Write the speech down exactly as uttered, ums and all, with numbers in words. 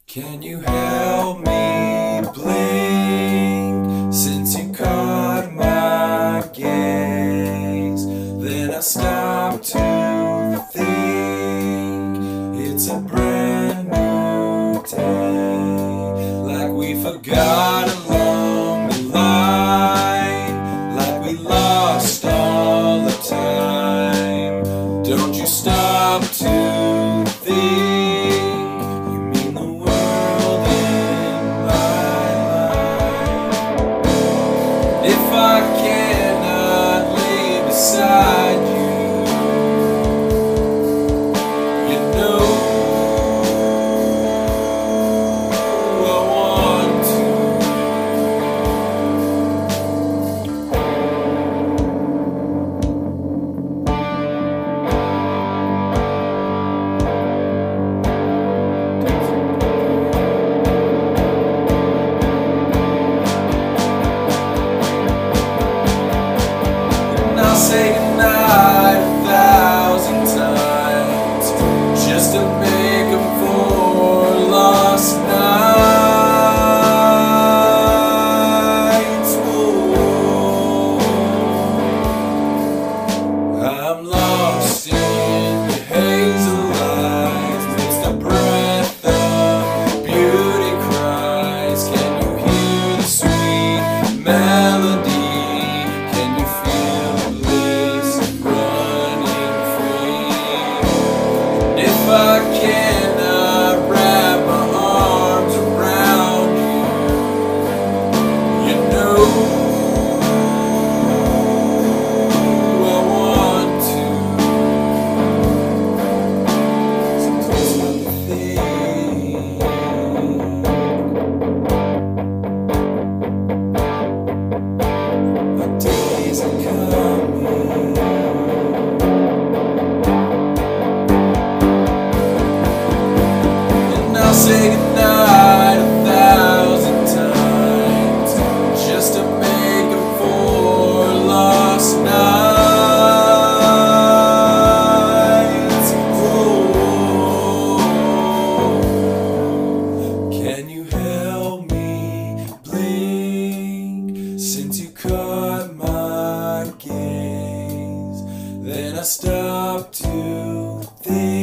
Can you help me blink since you caught my gaze? Then I stop to think it's a brand new day, like we forgot along the line, like we lost all the time. Don't you stop to think. If I cannot lay beside you, you know I want say goodnight a thousand times just to make up for lost nights. Whoa. I'm lost in your hazel eyes, amidst the breath of beauty cries. Can you hear the sweet melody? Can you feel the if I cannot wrap my arms around you, you know I want to. Sometimes I think my days are coming. I'll say goodnight a thousand times just to make up for lost nights. Whoa. Can you help me blink since you caught my gaze? Then I stop to think